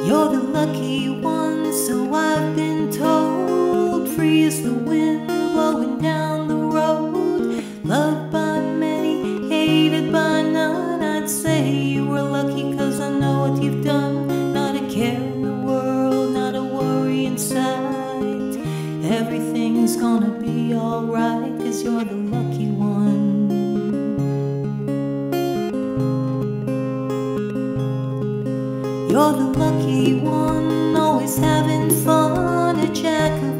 You're the lucky one, so I've been told. Free as the wind blowing down the road. Loved by many, hated by none. I'd say you were lucky, cause I know what you've done. Not a care in the world, not a worry in sight. Everything's gonna be alright, cause you're the lucky one. You're the lucky one, always having fun, a jack of